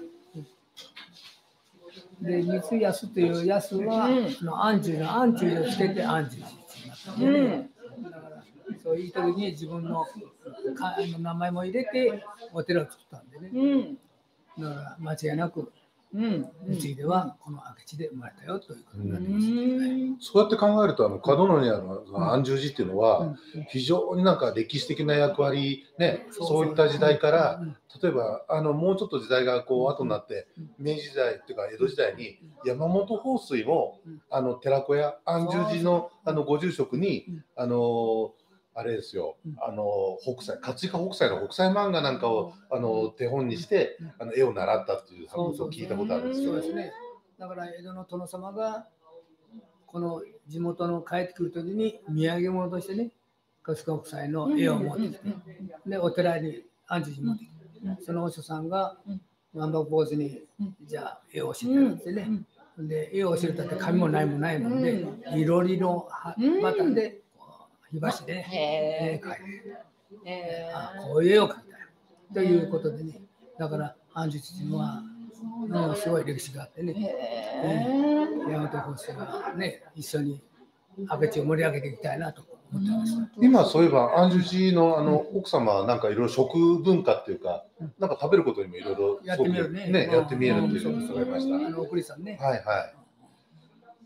で、光康という康は、うん、の安住の安住をつけて安住寺になったので、うん、だからそういう時に自分のかあの名前も入れてお寺を作ったんでね。うん、だから間違いなく。うん、光秀はこの明智で生まれたよということになります。 うん、そうやって考えるとあの門野にある安住寺っていうのは非常になんか歴史的な役割ね、そういった時代から例えばあのもうちょっと時代がこう後になって明治時代っていうか江戸時代に山本放水もあの寺子屋安住寺のあのご住職にあのあれですよ、あの北斎、葛飾北斎の北斎漫画なんかをあの手本にしてあの絵を習ったっていう話を聞いたことあるんですよ。 そうですね。だから江戸の殿様がこの地元の帰ってくるときに土産物としてね、葛飾北斎の絵を持ってきて、でお寺に安住寺に持ってきて、そのお師匠さんが万博坊主にじゃあ絵を教えてるってね、で絵を教えたって紙もないもないもんで、いろりの旗で火箸で絵描いて、こういう絵を描いたということでね、だから安住寺はもうすごい歴史があってね、大和放水がね一緒に明智を盛り上げていきたいなと思ってます。 今そういえば安住寺のあの奥様はなんかいろいろ食文化っていうか、なんか食べることにもいろいろやってみるね、 ねやってみえるっていうのを伺いました。 あの奥里さんね。 はいはい。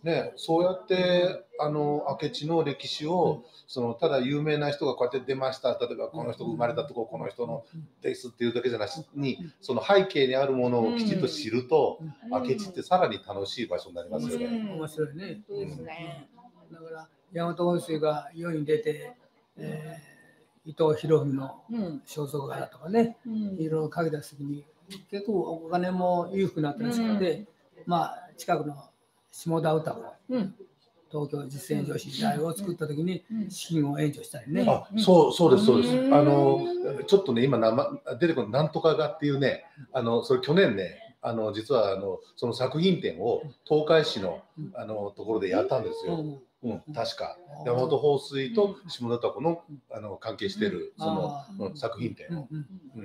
ね、そうやってあの明智の歴史を、そのただ有名な人がこうやって出ました、例えばこの人が生まれたところこの人のですっていうだけじゃなしに、その背景にあるものをきちっと知ると、明智ってさらに楽しい場所になりますよね。 面白いね。 そうですね。 だから大和本水が世に出て、えー、伊藤博文の肖像画だとかね、うん、いろいろ書き出すときに結構お金も裕福になったらしくて、うん、まあ近くの下田歌子、うん、東京実践女子大を作ったときに資金を援助したりね。 あ、そうそうですそうです。あのちょっとね今名出てくるなんとかがっていうね、あのそれ去年ね。あの実はあのその作品展を東海市のあのところでやったんですよ。うん、確か山本放水と下田子のあの関係しているその作品展を、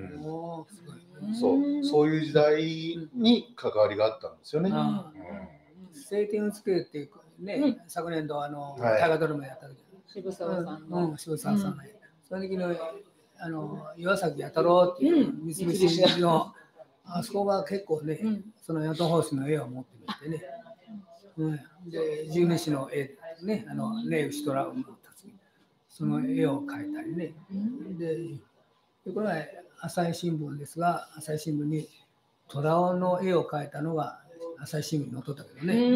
そうそういう時代に関わりがあったんですよね。 晴天うつけっていうね、昨年度あの大河ドラマやった時、 渋沢さんの、 渋沢さんの、その時のあの岩崎弥太郎っていう三菱のあそこが結構ね、うん、そのヤトホースの絵を持ってみてね、うん、で十二支の絵ね、あのネウシトラウムたちその絵を描いたりね、うん、でこれは朝日新聞ですが、朝日新聞に虎尾の絵を描いたのが朝日新聞に載っとったけどね、うん、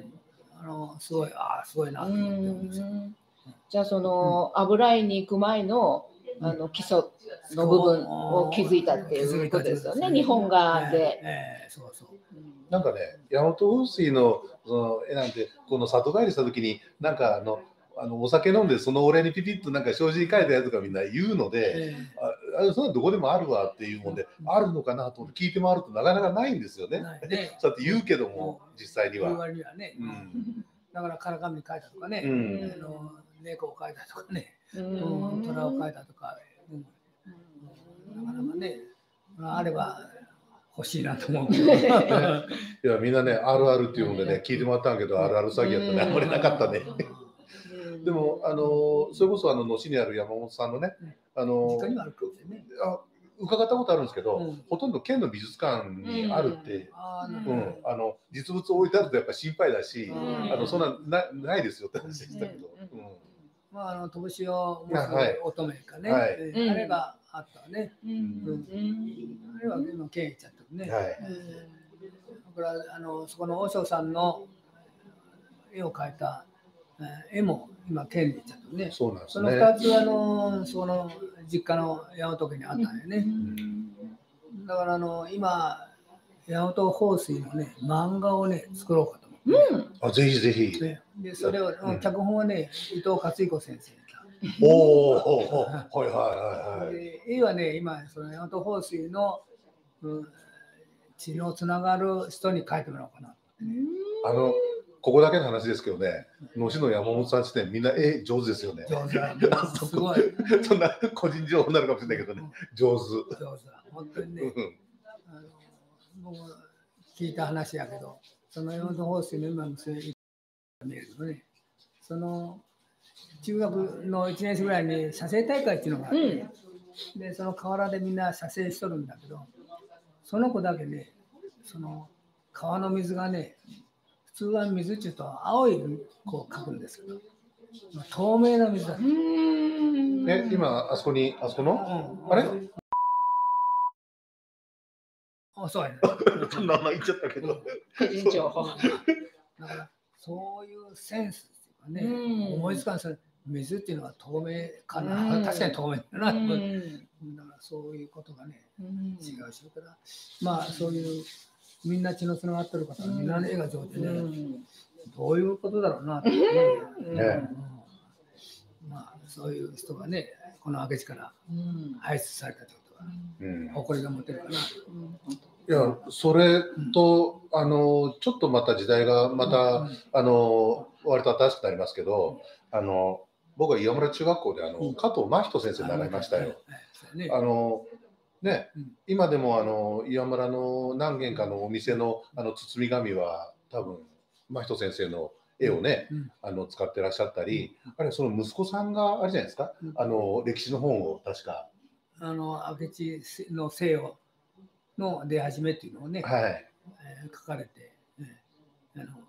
あのすごい、ああすごいなと思ってるんですよ。 じゃあその、うん、油絵に行く前のあの基礎の部分を築いたっていうことですよね、日本画で。 えー、そうそう。 なんかね、大和風水のその絵なんて、この里帰りした時に、なんかあの、あのお酒飲んで、そのお礼にピピッとなんか障子に書いたやつとかみんな言うので、えー、ああそんなどこでもあるわっていうもんで、うん、あるのかなと思って聞いて回るとなかなかないんですよね。ねそうやって言うけども、うん、実際には。 にはね、うん、だからからかみに書いたとかね、うん、あの猫を描いたとかね、うん、虎を描いたとか。うん、なかなかね、あれば欲しいなと思うけど。いや、みんなね、あるあるっていうのでね、聞いてもらったんけど、あるある詐欺やったね、あんまりなかったね。でも、あの、それこそ、あの、野市にある山本さんのね、あの、あ伺ったことあるんですけど、うん、ほとんど県の美術館にあるって、うん、あの、実物置いてあるとやっぱり心配だし、あの、そんな、な、ないですよって話でしたけど。 まあ、あの、とぶしを持つ乙女かね、はい、あれがあったね。うん、あれは今県行っちゃったね。はい。だから、あの、そこの和尚さんの絵を描いた絵も今県に行っちゃったね。 そうなんですね。その二つ、あの、その実家の大和家にあったんよね。だから、あの、今、大和放水のね、漫画をね、作ろうかと。 うん、あぜひぜひ。 でそれを、うん、脚本はね伊藤勝彦先生。 おおはいはいはいはい。 で絵はね今その大和放水の、うん、治療つながる人に書いてもらおうかな。 あのここだけの話ですけどね、野市の山本さんちねみんな絵上手ですよね。 上手だ。すごい。 そんな個人情報になるかもしれないけどね、上手。 上手だ。本当にね。あの僕聞いた話やけど。その大和放水の今のせい見えるけどね、その中学のいちねん生ぐらいに写生大会っていうのがあって、うん、でその河原でみんな写生しとるんだけど、その子だけね、その川の水がね、普通は水っていうと青いこう描くんですけど、透明な水だ。 え、今あそこにあそこの、うん、あれ？ あ、そうやね。 名前言っちゃったけど。 個人情報。 だからそういうセンスっていうかね、思いつかんそれ水っていうのは透明かな。確かに透明だな。だからそういうことがね、違うしから、まあそういうみんな血のつながってる方はみんなの絵が上手で、どういうことだろうなってね。まあそういう人がね、この明智から輩出されたということは誇りが持てるかな。 いやそれと、うん、あのちょっとまた時代がまた、うん、あの割と新しくなりますけど、あの僕は岩村中学校であの、うん、加藤真人先生に習いましたよ。あのね、うん、今でもあの岩村の何軒かのお店のあの包み紙は多分真人先生の絵をね、うん、あの使ってらっしゃったり、うん、あれその息子さんがあれじゃないですか、うん、あの歴史の本を確かあの明智の西洋の出始めっていうのをね、 はい、 えー、書かれて、えー、あの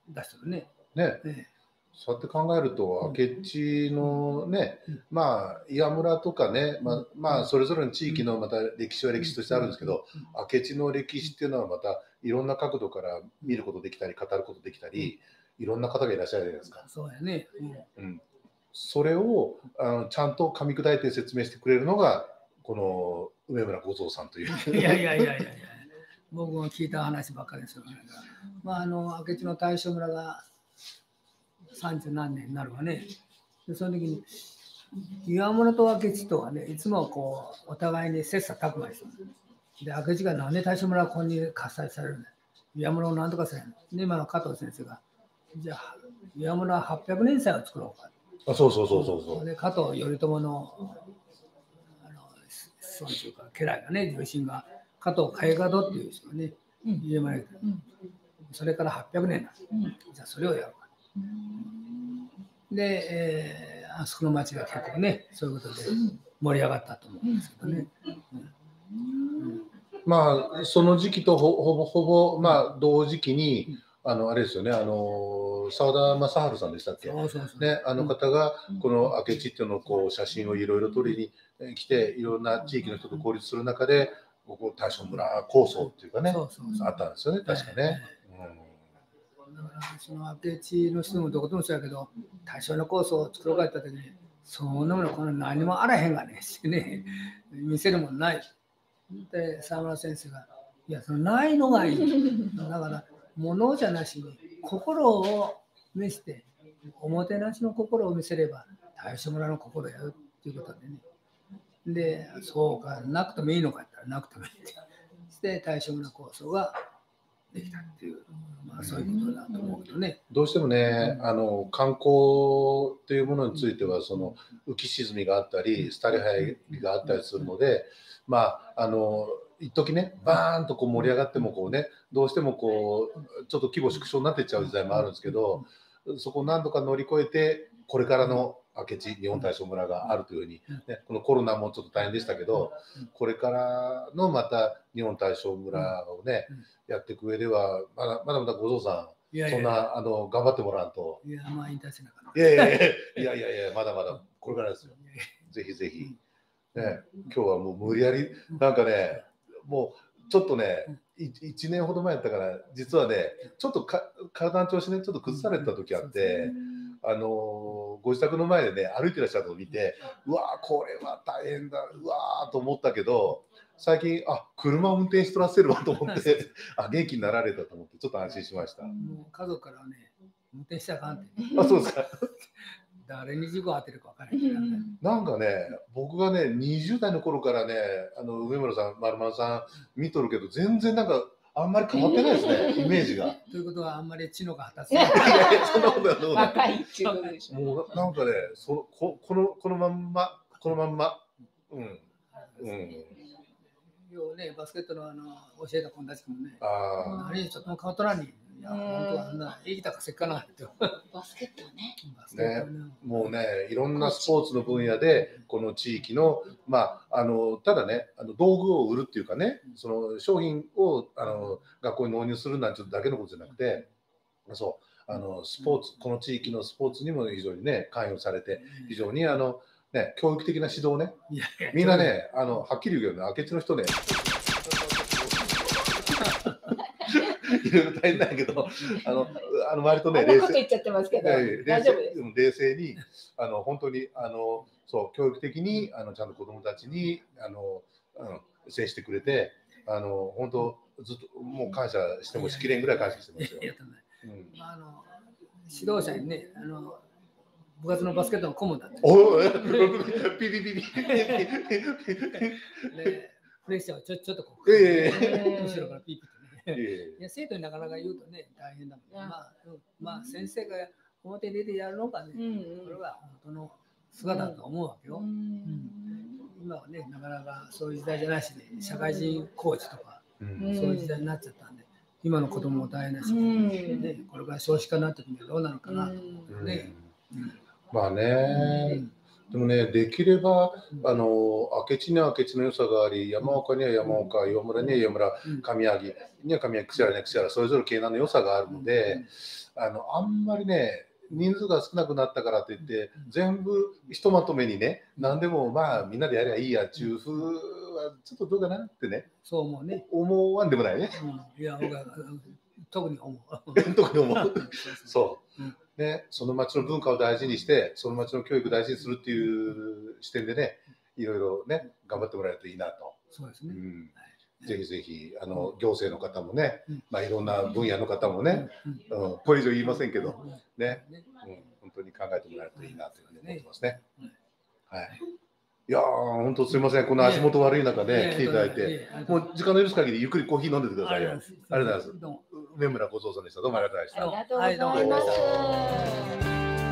出してるね。 ね、 ええ、 そうやって考えると、明智のね、まあ岩村とかね、まあ、まあそれぞれの地域のまた歴史は歴史としてあるんですけど、明智の歴史っていうのはまたいろんな角度から見ることできたり、語ることできたり、いろんな方がいらっしゃるじゃないですか。 そうやね。 うん、それをあのちゃんと噛み砕いて説明してくれるのがこの梅村五蔵さんという。 いやいやいやいやいや、僕も聞いた話ばっかりですよ。まああの明智の大正村が三十何年になるわね。でその時に岩村と明智とはね、いつもこうお互いに切磋琢磨してで、明智がなんで大正村はここに喝采されるんだ、岩村をなんとかされるので、今の加藤先生がじゃあ岩村ははっぴゃくねん祭を作ろうか。 あ、そうそうそうそうそう。 で加藤頼朝のあの子孫というか家来がね、重臣が加藤貝門っていう人がね、家まで、うん、それからはっぴゃくねんだ、うん、じゃあそれをやろうか。で、えー、あそこの町が結構ね、そういうことで盛り上がったと思うんですけどね。うんうん、まあその時期とほほぼほぼまあ同時期に、あのあれですよね、あの澤田正治さんでしたっけ、ね、あの方がこの明智っていうのをこう写真をいろいろ撮りに来て、いろんな地域の人と交流する中で、ここ大正村構想っていうかね、そうそうそうあったんですよね、確かね。 だからその明智の人もどこでもそうやけど、大正の構想を作ろうかった時に、そんなものこの何もあらへんがねしてね、見せるもんない。で沢村先生がいやそのないのがいい。だから物じゃなしに心を見せて、おもてなしの心を見せれば大正村の心やるっていうことでね。でそうか、なくてもいいのかって言ったらなくてもいいって。そして大正村構想ができたっていう、まあ、そういうことだと思うけどね。 どうしてもね、うん、あの観光というものについてはその浮き沈みがあったり廃れ生えがあったりするので、まああの一時ねバーンとこう盛り上がってもこうね、どうしてもこうちょっと規模縮小になっていっちゃう時代もあるんですけど、そこを何とか乗り越えてこれからの明智日本大正村があるというふうに、ね、このコロナもちょっと大変でしたけど、これからのまた日本大正村をね、やっていく上ではまだまだまだ五蔵さん、いやいやそんなあの頑張ってもらうと。 いやまあ引退しなかった。 いやいやいやいやいやいやまだまだこれからですよ。ぜひぜひね、今日はもう無理やりなんかね、もうちょっとねいちねんほど前やったから実はねちょっとか体の調子ねちょっと崩された時あって、あのご自宅の前でね歩いてらっしゃるのを見て、うわーこれは大変だうわーと思ったけど、最近あ車を運転しとらせるわと思ってあ元気になられたと思ってちょっと安心しました。 もう家族からね運転したらあかんって。 あ、そうですか。 誰に事故当てるか分からない、ね、 なんかね僕がねにじゅう代の頃からねあの梅村さん丸丸さん見とるけど全然なんかあんまり変わってないですねイメージが。 ということはあんまり知能が果たせない。そんなことはどう若いっていうことでしょ。 もうなんかねそここのこのまんまこのまんまうんうん。 ようねバスケットのあの教えた子たちもね。ああ。何ちょっとも変わっとらんに。いや本当はあんな生きたかせっかなって。 バスケットね。 ね、もうねいろんなスポーツの分野でこの地域のまああのただねあの道具を売るっていうかね、その商品をあの学校に納入するなんてだけのことじゃなくて、そうあのスポーツこの地域のスポーツにも非常にね関与されて、非常にあのね教育的な指導ね、みんなねあのはっきり言うけどね明智の人ね。いろいろ大変だけど、あの、あの割とね、 冷静。言っちゃってますけど、大丈夫です。 冷静に、あの、本当に、あの、そう、教育的に、あの、ちゃんと子供たちに、あの、うん、接してくれて、あの、本当、ずっと、もう感謝してもしきれんぐらい感謝してますよ。 あの、指導者にね、あの、部活のバスケットの顧問だって。 おい、ピピピピ。 プレッシャーをちょちょっとこう、後ろからピピって。いや生徒になかなか言うとね大変だもん、ね、まあ、まあ先生が表に出てやるのかね、うんうん、これは本当の姿だと思うわけよ、うんうん、今はねなかなかそういう時代じゃないしね、社会人コーチとか、うん、そういう時代になっちゃったんで今の子供も大変だし、うんね、これから少子化になってくるのどうなのかなと、うんねうん、まあね、うんでもね、できれば、あの、明智には明智の良さがあり、山岡には山岡、岩村には岩村、上柳には上柳、櫛原には櫛原、それぞれ系なの良さがあるので、 あのあんまりね人数が少なくなったからといって全部ひとまとめにね何でもまあみんなでやりゃいいやっていう風はちょっとどうかなってね、 そう思うね。 思わんでもないね。 うん、いや僕は特に思う。 特に思う。そう、うん、ね、その町の文化を大事にしてその町の教育を大事にするっていう視点でねいろいろね頑張ってもらえるといいなと。 そうですね。うん、 ぜひぜひあの行政の方もね、うん、まあいろんな分野の方もね、うんうん、これ以上言いませんけどね、うん、本当に考えてもらえるといいなというふうに思ってますね。はい。いやー本当すみません、この足元悪い中で来ていただいて、もう時間の許す限りゆっくりコーヒー飲んでてくださいよ。ありがとうございます。梅村小僧さんでした。どうもありがとうございました。 ありがとうございます。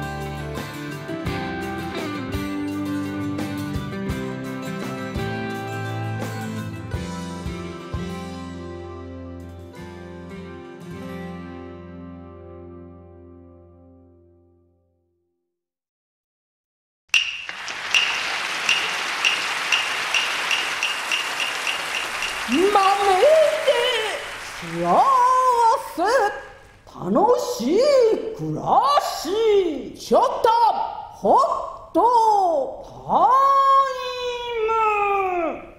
幸せ楽しい暮らしちょっとホットタイム。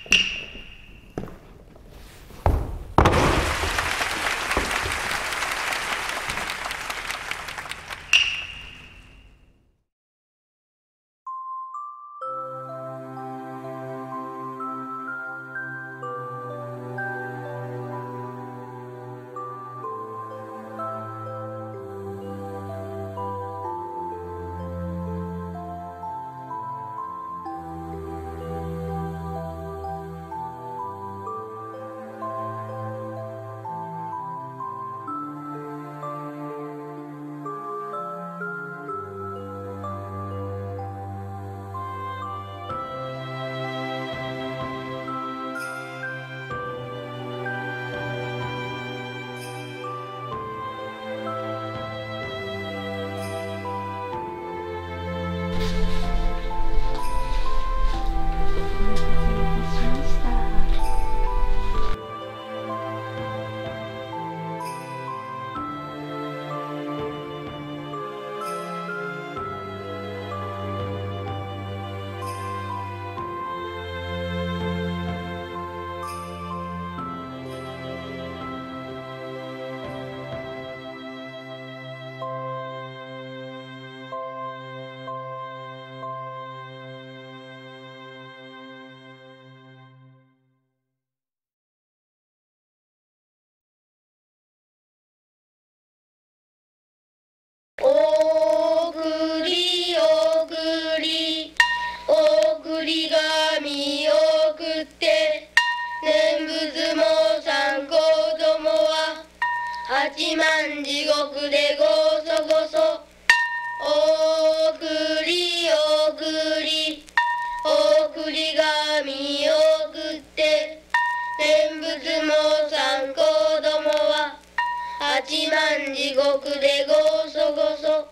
おぐりおぐりおぐりが見送って念仏も三子どもは八幡地獄でごそごそおぐりおぐりおぐりが見送って念仏も三子どもは八幡地獄でごそごそ。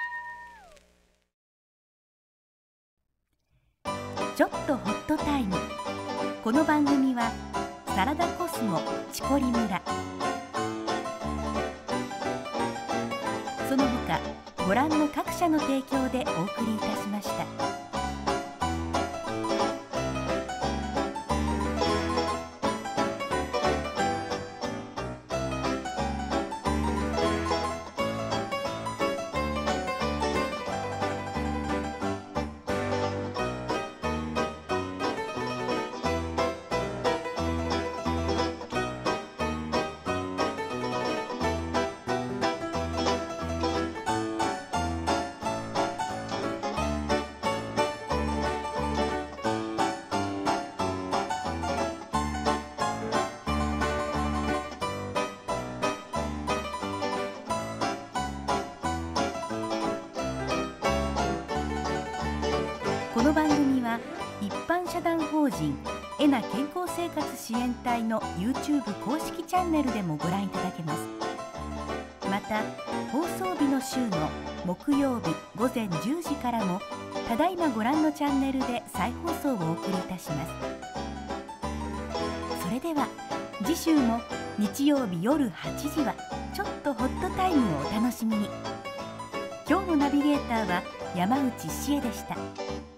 ちょっとホットタイム。この番組はサラダコスモチコリ村、その他ご覧の各社の提供でお送りいたしました。この番組は一般社団法人エナ健康生活支援隊の YouTube 公式チャンネルでもご覧いただけます。また放送日の週の木曜日午前じゅうじからもただいまご覧のチャンネルで再放送をお送りいたします。それでは次週も日曜日夜はちじはちちょっとホットタイムをお楽しみに。今日のナビゲーターは山内志恵でした。